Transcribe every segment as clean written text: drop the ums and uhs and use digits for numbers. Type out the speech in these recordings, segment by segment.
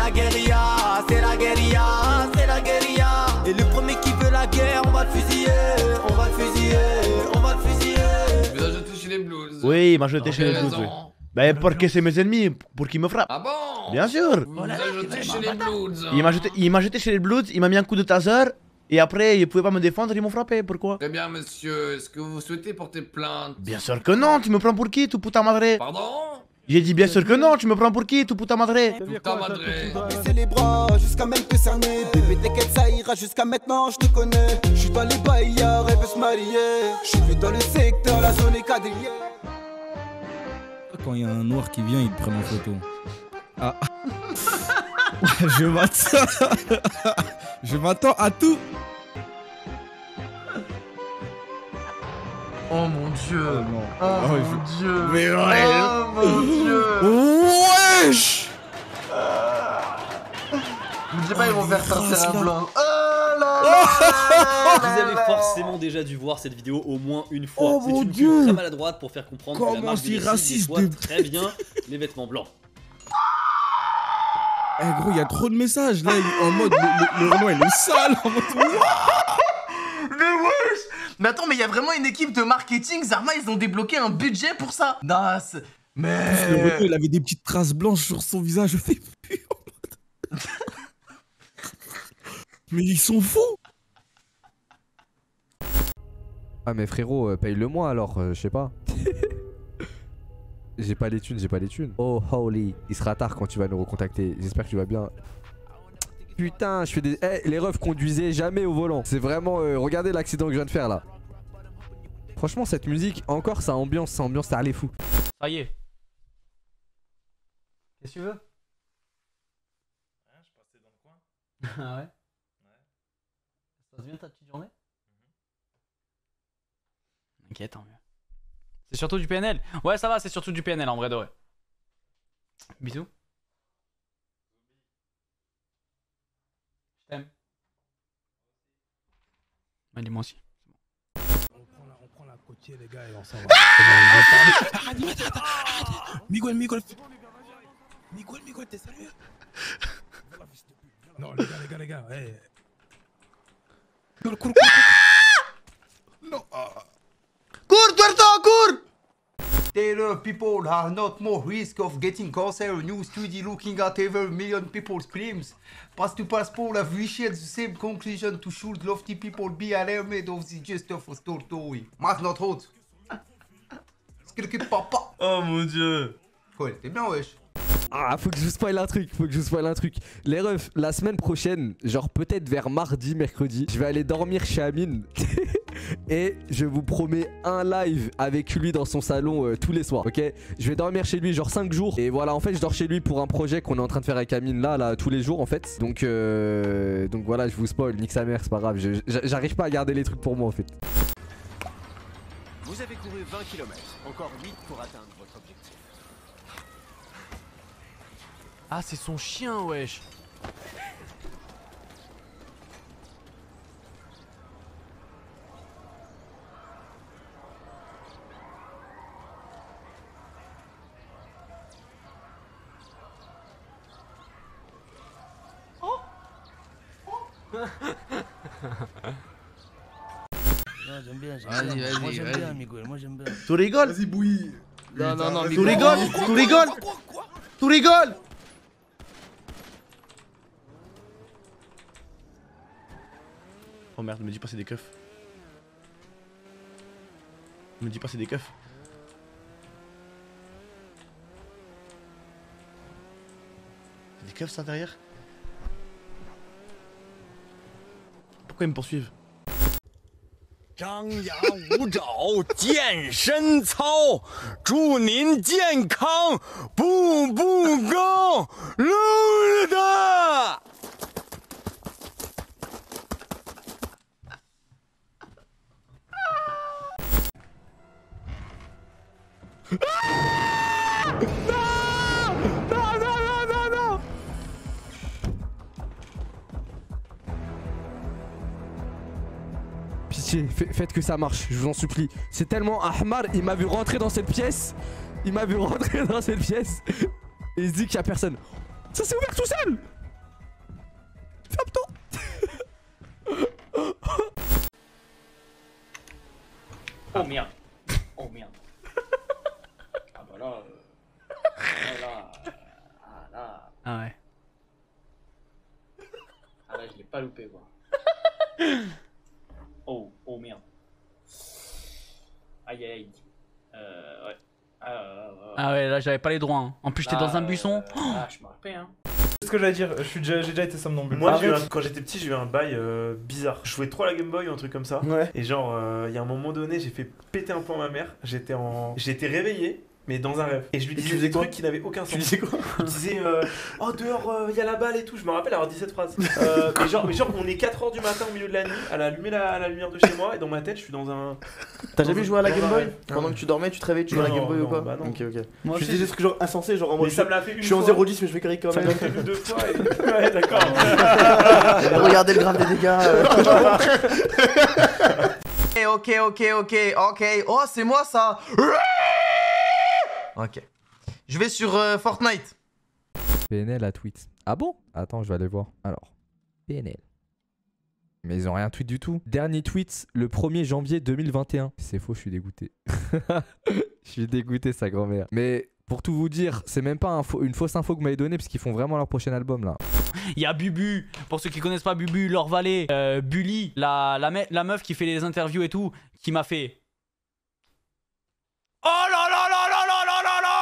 la guérilla, c'est la guérilla, c'est la guérilla. Et le premier qui veut la guerre, on va le fusiller, on va le fusiller, on va le fusiller. Il vous a jeté chez les Blues. Oui, il m'a jeté chez les Blues, oui. Bah pour que c'est mes ennemis, pour qu'ils me frappent. Ah bon? Bien sûr. Vous a jeté chez les Blues. Il m'a jeté chez les Blues, il m'a mis un coup de taser. Et après, ils pouvaient pas me défendre, ils m'ont frappé, pourquoi? Très bien, monsieur. Est-ce que vous souhaitez porter plainte? Bien sûr que non, tu me prends pour qui, tu putain madre? Pardon? J'ai dit bien sûr que non, tu me prends pour qui, tu putain madre? Putain madre. Baisser les bras jusqu'à même te cerner. Bébé t'inquiète ça ira jusqu'à maintenant je te connais. Je suis dans les baillards, elle veut se marier. Je suis dans le secteur, la zone est quadrillée. Quand il y a un noir qui vient, il te prend en photo. Ah. Je m'attends à tout. Oh mon dieu. Oh, Oh mon dieu. Mais oh mon dieu. Wesh. Me dis pas ils vont faire sortir un blanc. Oh là là. Vous avez forcément déjà dû voir cette vidéo au moins une fois. Oh c'est mon une Dieu. pub très maladroite pour faire comprendre que la Comment marque c'est du Messi raciste déploie de- très bien les vêtements blancs. Eh gros, il y a trop de messages là, en mode le Renault il est sale, en mode... Mais wesh. Mais attends, mais il y a vraiment une équipe de marketing. Zarma, ils ont débloqué un budget pour ça. Non, Le mais... Renault il avait des petites traces blanches sur son visage, je fais plus. Mais ils sont fous. Ah mais frérot, paye-le-moi alors, je sais pas. J'ai pas les thunes, j'ai pas les thunes. Oh holy, il sera tard quand tu vas nous recontacter. J'espère que tu vas bien. Putain, je fais des... Eh, les refs conduisaient jamais au volant. C'est vraiment... regardez l'accident que je viens de faire là. Franchement, cette musique, encore, ça ambiance, ça allait fou. Ça y est. Qu'est-ce que tu veux? Je passais dans le coin. Ah ouais? Ça se passe bien ta petite journée? T'inquiète, tant mieux. C'est surtout du PNL? Ouais, ça va, c'est surtout du PNL en vrai de vrai. Bisous. Je t'aime. Ouais, dis-moi aussi. On prend la côtier, les gars, et on s'en va. Arrête. Miguel, t'es sérieux? Non, les gars, hey. Cours. Non. Cours, Tuerto, cours! Taylor, people are not more risk of getting cancer. A new study looking at every million people's claims. Pass to passport have reached the same conclusion to should lofty people be alarmed of the just of a story. Mas not hot. C'est quelque papa. Oh mon dieu. Ouais, t'es bien wesh. Ah, faut que je vous spoil un truc, Les refs, la semaine prochaine, genre peut-être vers mardi, mercredi, je vais aller dormir chez Amine. Et je vous promets un live avec lui dans son salon tous les soirs, ok? Je vais dormir chez lui genre 5 jours. Et voilà, en fait je dors chez lui pour un projet qu'on est en train de faire avec Amine là tous les jours en fait. Donc voilà, je vous spoil, nique sa mère, c'est pas grave. J'arrive pas à garder les trucs pour moi en fait. Vous avez couru 20 km, encore 8 pour atteindre votre objectif. Ah, c'est son chien, wesh. J'aime bien, Vas-y, moi j'aime bien, vas-y. Miguel, moi j'aime bien. Tu rigoles? Vas-y, bouillie. Non, Tu rigoles? Tu rigoles? Tu rigoles? Oh merde, me dis pas c'est des keufs. Me dis pas c'est des keufs. C'est des keufs ça derrière? Pourquoi ils me poursuivent? 张牙舞爪，健身操，祝您健康，步步高，噜的。 Pitié, faites que ça marche, je vous en supplie. C'est tellement Ahmar, il m'a vu rentrer dans cette pièce. Et il se dit qu'il y a personne. Ça s'est ouvert tout seul. Oh merde. Oh merde. Ah bah là. Là. Ah ouais. Ah là, je l'ai pas loupé quoi. Oh merde. Aïe aïe. Ouais. Ah ouais, là j'avais pas les droits. Hein. En plus, j'étais dans un buisson. Ah, je me rappelle, hein. Ce que j'allais dire, j'ai déjà été somnambule. Moi, quand j'étais petit, j'ai eu un bail bizarre. Je jouais trop à la Game Boy ou un truc comme ça. Ouais. Et genre, il y a un moment donné, j'ai fait péter un plomb à ma mère. J'étais réveillé, mais dans un rêve. Et je lui disais des trucs qui n'avaient aucun sens. Tu disais quoi? Je disais, oh dehors, il y a la balle et tout. Je me rappelle avoir dit cette phrase. mais genre, on est 4h du matin au milieu de la nuit. Elle a allumé la lumière de chez moi. Et dans ma tête, je suis dans un. T'as jamais joué à la Game Boy? Pendant que tu dormais, tu te réveillais, tu jouais à la Game Boy ou quoi? Bah non. Ok. Moi Je aussi. disais des trucs genre insensés, genre en mode. Mais ça me l'a fait une Je suis en fois. 0-10, mais je fais carré quand Ça me même. l'a fait 2 fois. Et... Ouais, d'accord. Regardez le graphe des dégâts. Ok. Oh, c'est moi ça. Ok. Je vais sur Fortnite. PNL a tweet. Ah bon? Attends, je vais aller voir. Alors, PNL. Mais ils ont rien tweet du tout. Dernier tweet, le 1er janvier 2021. C'est faux, je suis dégoûté. Je suis dégoûté, sa grand-mère. Mais pour tout vous dire, c'est même pas une fausse info que vous m'avez donnée, parce qu'ils font vraiment leur prochain album là. Il y a Bubu, pour ceux qui connaissent pas Bubu, Laure Vallée, Bully, la meuf qui fait les interviews et tout, qui m'a fait. Oh là là là là là là là là!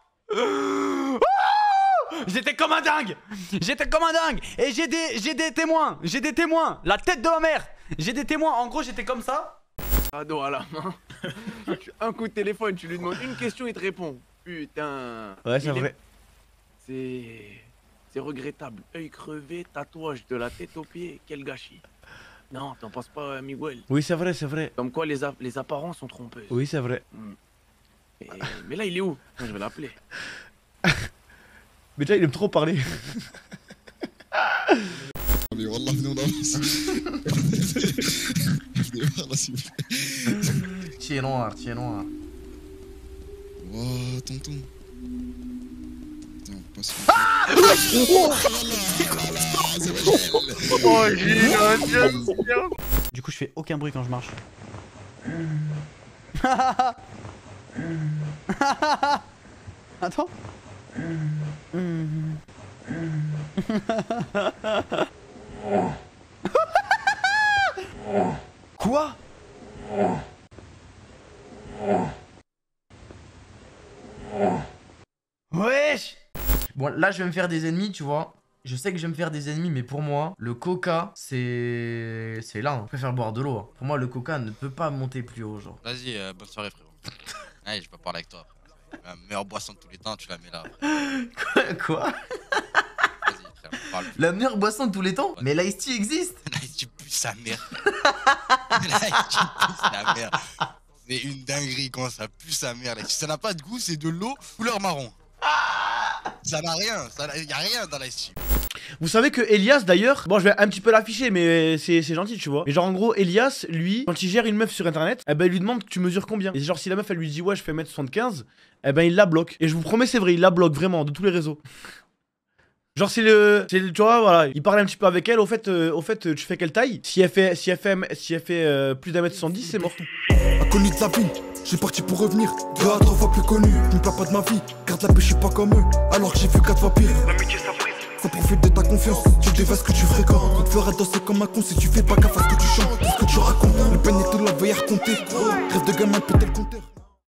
J'étais comme un dingue! Et j'ai des témoins! La tête de ma mère! J'ai des témoins, en gros j'étais comme ça. Ado à la main. Un coup de téléphone, tu lui demandes une question, il te répond. Putain. Ouais, c'est vrai. C'est regrettable. Œil crevé, tatouage de la tête aux pieds, quel gâchis. Non, t'en penses pas, Miguel? Oui, c'est vrai. Comme quoi les apparences sont trompeuses. Oui, c'est vrai. Mais là, il est où? Moi, je vais l'appeler. Mais déjà, il aime trop parler. Mais wallah, venez, on avance. Venez voir là, s'il vous plaît. Tu es noir. Oh, tonton. Attends, passe. Oh, du coup, je fais aucun bruit quand je marche. Attends. Quoi? Wesh! Bon, là, je vais me faire des ennemis, tu vois. Je sais que je vais me faire des ennemis, mais pour moi, le coca, c'est là. Je préfère boire de l'eau. Hein. Pour moi, le coca ne peut pas monter plus haut, genre. Vas-y, bonne soirée, frérot. Allez, je peux parler avec toi. La meilleure boisson de tous les temps, tu la mets là. Quoi? Vas-y, frère, parle. La meilleure boisson de tous les temps? Mais l'Ice Tea existe. L'Ice Tea pue sa mère. L'Ice Tea pue sa mère. C'est une dinguerie quand ça pue sa mère. Ça n'a pas de goût, c'est de l'eau couleur marron. Ça n'a rien, y a rien dans l'Ice Tea. Vous savez que Elias d'ailleurs, bon je vais un petit peu l'afficher mais c'est gentil tu vois. Mais genre en gros Elias lui, quand il gère une meuf sur internet, eh ben il lui demande tu mesures combien. Et genre si la meuf elle lui dit ouais je fais 1m75, eh ben il la bloque. Et je vous promets c'est vrai, il la bloque vraiment de tous les réseaux. Genre tu vois voilà, il parle un petit peu avec elle, au fait tu fais quelle taille? Si elle fait plus d'1m70 c'est mort. Inconnu de la vie, j'ai parti pour revenir. 2 à 3 fois plus connu, je me plains pas de ma vie. Garde la paix, je suis pas comme eux, alors que j'ai vu 4 fois pire. L'amitié ça brise, ça profite de ta confiance. Tu devais ce que tu fréquentes, on te fera danser comme un con si tu fais pas gaffe à ce que tu chantes. Ce que tu racontes, le peine est tout la veille à raconter. Rêve de gamin, péter le compteur.